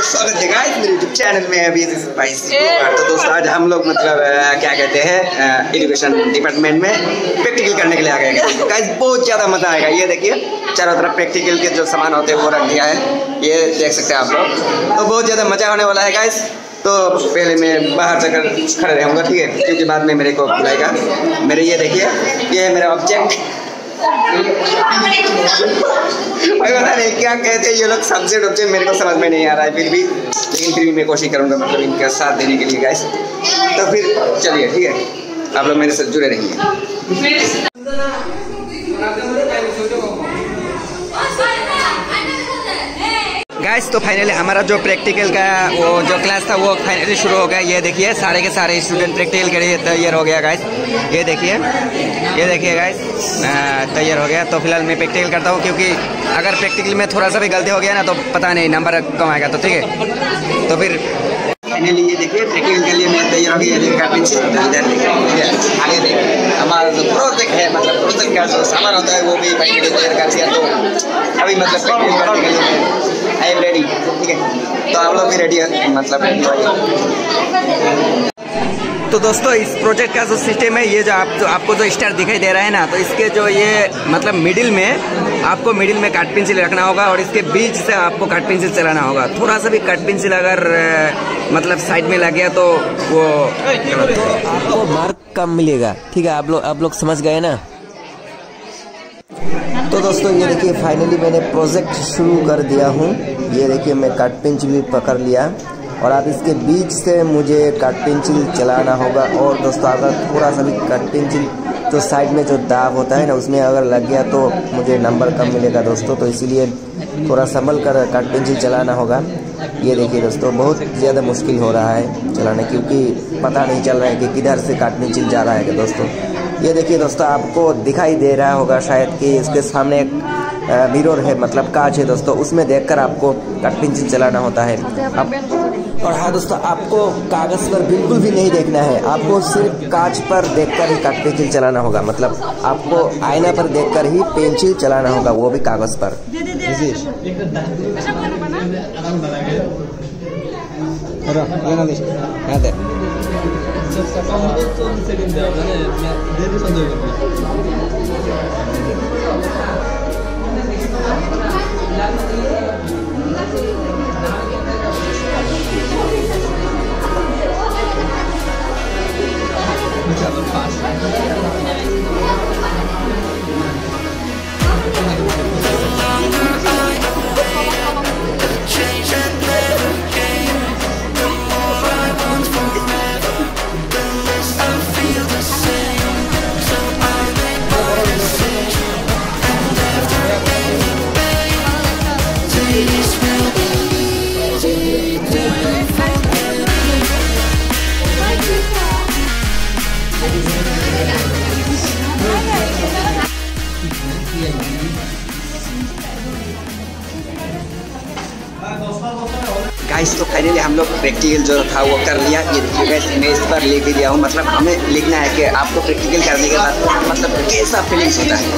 स्वागत है गाइस मेरे YouTube चैनल में। अभी तो दोस्तों आज हम लोग मतलब क्या कहते हैं एजुकेशन डिपार्टमेंट में प्रैक्टिकल करने के लिए आ गए गाइस। बहुत ज़्यादा मज़ा आएगा। ये देखिए चारों तरफ प्रैक्टिकल के जो सामान होते हैं वो रख दिया है, ये देख सकते हैं आप लोग। तो बहुत ज़्यादा मज़ा होने वाला है गाइस। तो पहले मैं बाहर जाकर खड़ा रहूँगा, ठीक है, क्योंकि बाद में मेरे को बुलाएगा। मेरे ये देखिए, ये है मेरा ऑब्जेक्ट। पता नहीं क्या कहते हैं ये लोग, सब्जेक्ट ऑब्जेक्ट मेरे को समझ में नहीं आ रहा है लेकिन फिर भी मैं कोशिश करूँगा मतलब इनका साथ देने के लिए गाइस। तो फिर चलिए, ठीक है, आप लोग मेरे साथ जुड़े रहिए। गाइस तो फाइनली हमारा जो प्रैक्टिकल का वो जो क्लास था वो फाइनली शुरू हो गया। ये देखिए सारे के सारे स्टूडेंट प्रैक्टिकल के लिए तैयार हो गया गाइस। ये देखिए गाइस तैयार हो गया। तो फिलहाल मैं प्रैक्टिकल करता हूँ, क्योंकि अगर प्रैक्टिकल में थोड़ा सा भी गलती हो गया ना तो पता नहीं नंबर कम आएगा। तो ठीक है, तो फिर फाइनली ये देखिए प्रैक्टिकल के लिए मैं तैयार हो गया। इधर देखिए आगे देखिए हमारा जो प्रोजेक्ट है, मतलब प्रोजेक्ट का जो सामान होता है वो भी फाइनली तैयार कर दिया। तो अभी मतलब प्रैक्टिकल करने के लिए आई एम रेडी, ठीक है। तो आप लोग भी रेडी है, मतलब रेडी हो। तो दोस्तों इस प्रोजेक्ट का जो सिस्टम है, ये जो आपको जो स्टार दिखाई दे रहा है ना, तो इसके जो ये मतलब मिडिल में आपको मिडिल में कट पेंसिल रखना होगा और इसके बीच से आपको कट पेंसिल चलाना होगा। थोड़ा सा भी कट पेंसिल अगर मतलब साइड में लग गया तो वो आपको मार्क कम मिलेगा, ठीक है। आप लोग समझ गए ना। तो दोस्तों ये देखिए फाइनली मैंने प्रोजेक्ट शुरू कर दिया हूँ। ये देखिए मैं कट पेंसिल भी पकड़ लिया और अब इसके बीच से मुझे कट पेंसिल चलाना होगा। और दोस्तों अगर थोड़ा सा भी कट पेंसिल तो साइड में जो दाग होता है ना उसमें अगर लग गया तो मुझे नंबर कम मिलेगा दोस्तों। तो इसीलिए थोड़ा संभल कर कट पेंसिल चलाना होगा। ये देखिए दोस्तों बहुत ज़्यादा मुश्किल हो रहा है चलाना, क्योंकि पता नहीं चल रहा है कि किधर से कट पेंसिल जा रहा है दोस्तों। ये देखिए दोस्तों आपको दिखाई दे रहा होगा शायद कि इसके सामने एक मिरर है, मतलब कांच है दोस्तों, उसमें देखकर आपको कट पेंसिल चलाना होता है। और हाँ दोस्तों आपको कागज़ पर बिल्कुल भी नहीं देखना है, आपको सिर्फ कांच पर देखकर ही कट पेंसिल चलाना होगा। मतलब आपको आईना पर देखकर ही पेंसिल चलाना होगा, वो भी कागज़ पर। गाइस तो फाइनली हम लोग प्रैक्टिकल जो था वो कर लिया। ये देखिए गाइस मैं इस पर लिख भी दिया हूँ। मतलब हमें लिखना है कि आपको प्रैक्टिकल करने के बाद मतलब कैसा फीलिंग्स होता है,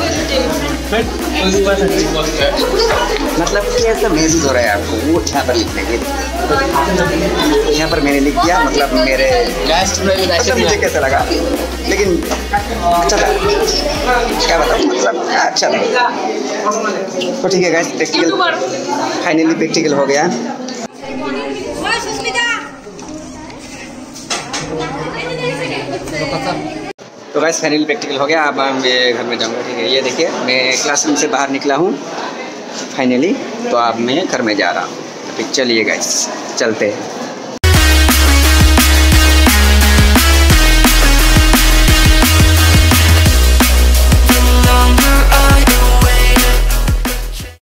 मतलब कैसा महसूस हो रहा है आपको, वो यहाँ पर लिखना है। यहाँ पर मैंने लिख दिया, मतलब मेरे अच्छा मुझे कैसा लगा, लेकिन अच्छा था, क्या बताऊँ, मतलब अच्छा लगा। तो ठीक है गाइस प्रैक्टिकल फाइनली प्रैक्टिकल हो गया। तो गाइस फाइनली प्रैक्टिकल हो गया। अब मैं घर में जाऊंगा, ठीक है। ये देखिए मैं क्लासरूम से बाहर निकला हूँ फाइनली, तो अब मैं घर में जा रहा हूँ। तो चलिए गाइस चलते हैं।